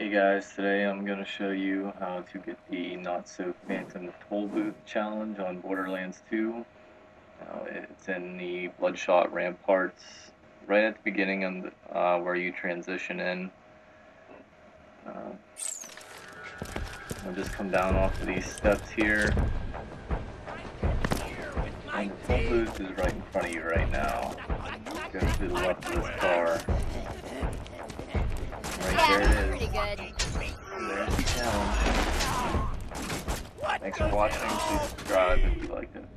Hey guys, today I'm going to show you how to get the Not-So-Phantom Tollbooth challenge on Borderlands 2. It's in the Bloodshot Ramparts, right at the beginning of where you transition in. I'll just come down off of these steps here, and the Tollbooth is right in front of you right now. Go to the left of this car. Right there it is. Pretty good. There's the challenge. Thanks for watching. Please subscribe if you liked it.